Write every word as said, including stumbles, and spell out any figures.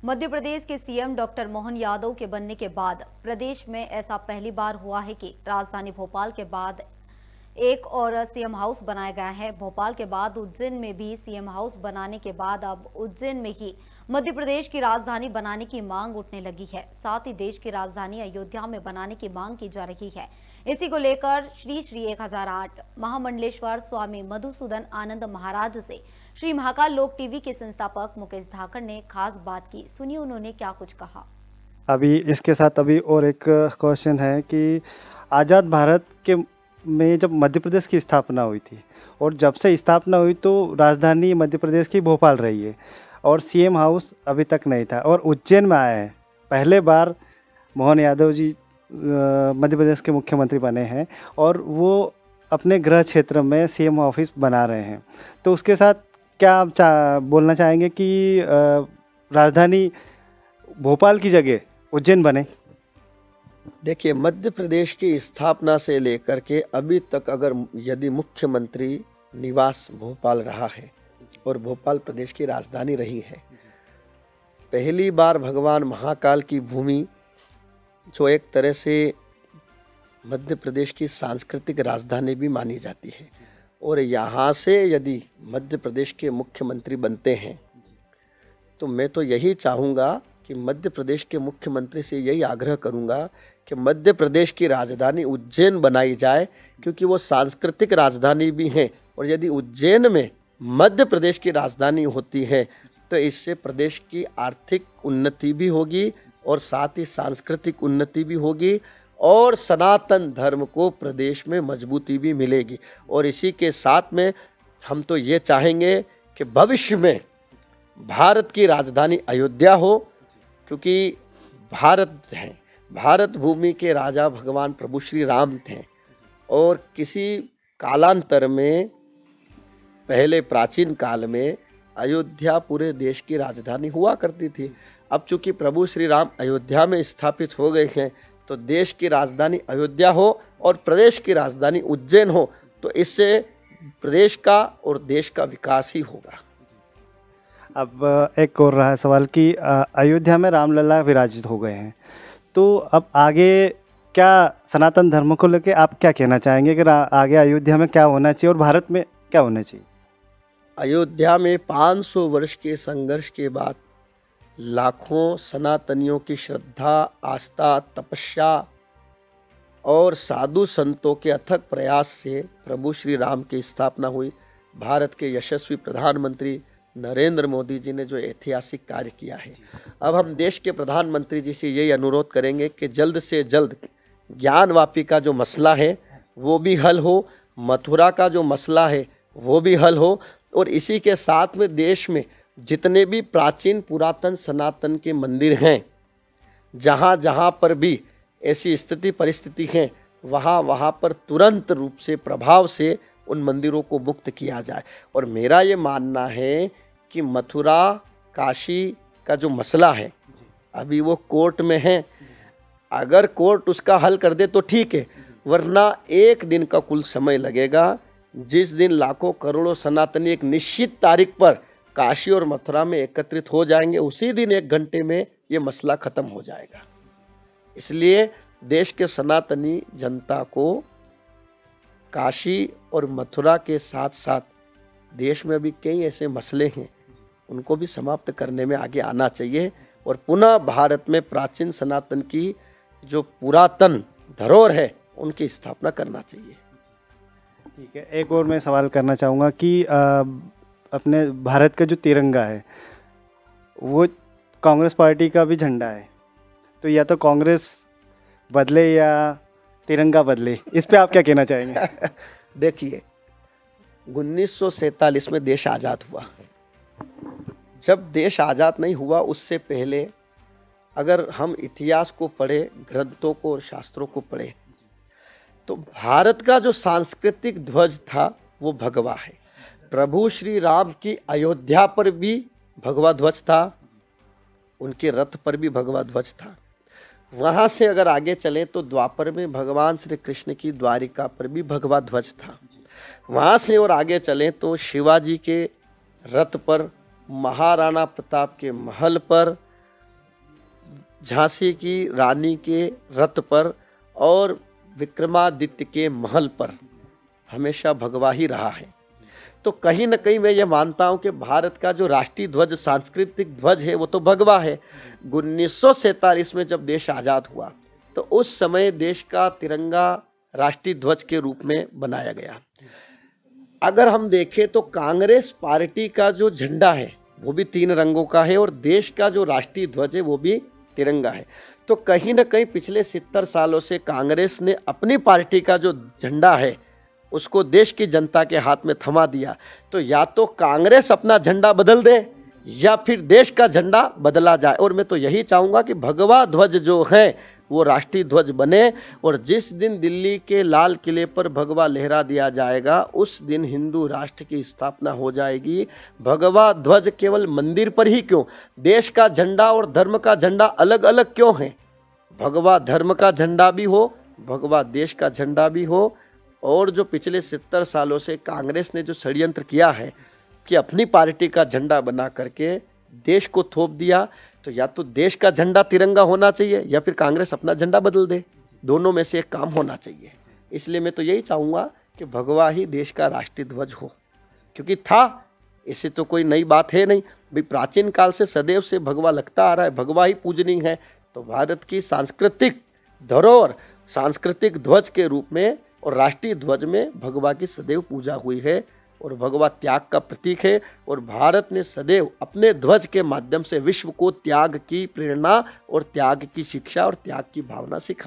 मध्य प्रदेश के CM doctor Mohan Yadav के बनने के बाद प्रदेश में ऐसा पहली बार हुआ है कि राजधानी भोपाल के बाद एक और सीएम हाउस बनाया गया है। भोपाल के बाद उज्जैन में भी सीएम हाउस बनाने के बाद अब उज्जैन में ही मध्य प्रदेश की राजधानी बनाने की मांग उठने लगी है। साथ ही देश की राजधानी अयोध्या में बनाने की मांग की जा रही है। इसी को लेकर श्री श्री एक हजार आठ महामंडलेश्वर स्वामी मधुसूदन आनंद महाराज से श्री महाकाल लोक टीवी के संस्थापक मुकेश धाकड़ ने खास बात की। सुनिए उन्होंने क्या कुछ कहा। अभी इसके साथ अभी और एक क्वेश्चन है कि आज़ाद भारत के में जब मध्य प्रदेश की स्थापना हुई थी और जब से स्थापना हुई तो राजधानी मध्य प्रदेश की भोपाल रही है और सीएम हाउस अभी तक नहीं था और उज्जैन में आया है। पहले बार मोहन यादव जी मध्य प्रदेश के मुख्यमंत्री बने हैं और वो अपने गृह क्षेत्र में सीएम ऑफिस बना रहे हैं। तो उसके साथ क्या आप चा, बोलना चाहेंगे कि राजधानी भोपाल की जगह उज्जैन बने? देखिए, मध्य प्रदेश की स्थापना से लेकर के अभी तक अगर यदि मुख्यमंत्री निवास भोपाल रहा है और भोपाल प्रदेश की राजधानी रही है, पहली बार भगवान महाकाल की भूमि जो एक तरह से मध्य प्रदेश की सांस्कृतिक राजधानी भी मानी जाती है और यहाँ से यदि मध्य प्रदेश के मुख्यमंत्री बनते हैं तो मैं तो यही चाहूँगा कि मध्य प्रदेश के मुख्यमंत्री से यही आग्रह करूंगा कि मध्य प्रदेश की राजधानी उज्जैन बनाई जाए, क्योंकि वो सांस्कृतिक राजधानी भी है और यदि उज्जैन में मध्य प्रदेश की राजधानी होती है तो इससे प्रदेश की आर्थिक उन्नति भी होगी और साथ ही सांस्कृतिक उन्नति भी होगी और सनातन धर्म को प्रदेश में मजबूती भी मिलेगी। और इसी के साथ में हम तो ये चाहेंगे कि भविष्य में भारत की राजधानी अयोध्या हो, क्योंकि भारत है, भारत भूमि के राजा भगवान प्रभु श्री राम थे और किसी कालांतर में पहले प्राचीन काल में अयोध्या पूरे देश की राजधानी हुआ करती थी। अब चूंकि प्रभु श्री राम अयोध्या में स्थापित हो गए हैं तो देश की राजधानी अयोध्या हो और प्रदेश की राजधानी उज्जैन हो, तो इससे प्रदेश का और देश का विकास ही होगा। अब एक और रहा सवाल कि अयोध्या में रामलला विराजित हो गए हैं, तो अब आगे क्या सनातन धर्म को लेकर आप क्या कहना चाहेंगे कि आगे अयोध्या में क्या होना चाहिए और भारत में क्या होना चाहिए? अयोध्या में पाँच सौ वर्ष के संघर्ष के बाद लाखों सनातनियों की श्रद्धा, आस्था, तपस्या और साधु संतों के अथक प्रयास से प्रभु श्री राम की स्थापना हुई। भारत के यशस्वी प्रधानमंत्री नरेंद्र मोदी जी ने जो ऐतिहासिक कार्य किया है, अब हम देश के प्रधानमंत्री जी से यही अनुरोध करेंगे कि जल्द से जल्द ज्ञानवापी का जो मसला है वो भी हल हो, मथुरा का जो मसला है वो भी हल हो और इसी के साथ में देश में जितने भी प्राचीन पुरातन सनातन के मंदिर हैं, जहाँ जहाँ पर भी ऐसी स्थिति परिस्थिति है, वहाँ वहाँ पर तुरंत रूप से प्रभाव से उन मंदिरों को मुक्त किया जाए। और मेरा ये मानना है कि मथुरा काशी का जो मसला है अभी वो कोर्ट में है, अगर कोर्ट उसका हल कर दे तो ठीक है, वरना एक दिन का कुल समय लगेगा। जिस दिन लाखों करोड़ों सनातनी एक निश्चित तारीख पर काशी और मथुरा में एकत्रित हो जाएंगे, उसी दिन एक घंटे में ये मसला खत्म हो जाएगा। इसलिए देश के सनातनी जनता को काशी और मथुरा के साथ साथ देश में भी कई ऐसे मसले हैं, उनको भी समाप्त करने में आगे आना चाहिए और पुनः भारत में प्राचीन सनातन की जो पुरातन धरोहर है उनकी स्थापना करना चाहिए। ठीक है, एक और मैं सवाल करना चाहूँगा कि आ, अपने भारत का जो तिरंगा है वो कांग्रेस पार्टी का भी झंडा है, तो या तो कांग्रेस बदले या तिरंगा बदले, इस पे आप क्या कहना चाहेंगे? देखिए, उन्नीस सौ सैंतालीस में देश आज़ाद हुआ। जब देश आज़ाद नहीं हुआ उससे पहले अगर हम इतिहास को पढ़े, ग्रंथों को और शास्त्रों को पढ़े, तो भारत का जो सांस्कृतिक ध्वज था वो भगवा है। प्रभु श्री राम की अयोध्या पर भी भगवा ध्वज था, उनके रथ पर भी भगवा ध्वज था। वहाँ से अगर आगे चलें तो द्वापर में भगवान श्री कृष्ण की द्वारिका पर भी भगवा ध्वज था। वहाँ से और आगे चलें तो शिवाजी के रथ पर, महाराणा प्रताप के महल पर झांसी की रानी के रथ पर और विक्रमादित्य के महल पर हमेशा भगवा ही रहा है। तो कहीं न कहीं मैं ये मानता हूँ कि भारत का जो राष्ट्रीय ध्वज, सांस्कृतिक ध्वज है, वो तो भगवा है। उन्नीस सौ सैंतालीस में जब देश आज़ाद हुआ तो उस समय देश का तिरंगा राष्ट्रीय ध्वज के रूप में बनाया गया। अगर हम देखें तो कांग्रेस पार्टी का जो झंडा है वो भी तीन रंगों का है और देश का जो राष्ट्रीय ध्वज है वो भी तिरंगा है। तो कहीं ना कहीं पिछले सत्तर सालों से कांग्रेस ने अपनी पार्टी का जो झंडा है उसको देश की जनता के हाथ में थमा दिया। तो या तो कांग्रेस अपना झंडा बदल दे या फिर देश का झंडा बदला जाए। और मैं तो यही चाहूँगा कि भगवा ध्वज जो है वो राष्ट्रीय ध्वज बने और जिस दिन दिल्ली के लाल किले पर भगवा लहरा दिया जाएगा उस दिन हिंदू राष्ट्र की स्थापना हो जाएगी। भगवा ध्वज केवल मंदिर पर ही क्यों, देश का झंडा और धर्म का झंडा अलग अलग क्यों है? भगवा धर्म का झंडा भी हो, भगवा देश का झंडा भी हो। और जो पिछले सत्तर सालों से कांग्रेस ने जो षड्यंत्र किया है कि अपनी पार्टी का झंडा बना करके देश को थोप दिया, तो या तो देश का झंडा तिरंगा होना चाहिए या फिर कांग्रेस अपना झंडा बदल दे। दोनों में से एक काम होना चाहिए। इसलिए मैं तो यही चाहूँगा कि भगवा ही देश का राष्ट्रीय ध्वज हो, क्योंकि था, इसे तो कोई नई बात है नहीं भाई। प्राचीन काल से सदैव से भगवा लगता आ रहा है, भगवा ही पूजनीय है। तो भारत की सांस्कृतिक धरोहर, सांस्कृतिक ध्वज के रूप में और राष्ट्रीय ध्वज में भगवा की सदैव पूजा हुई है और भगवा त्याग का प्रतीक है। और भारत ने सदैव अपने ध्वज के माध्यम से विश्व को त्याग की प्रेरणा और त्याग की शिक्षा और त्याग की भावना सिखाई।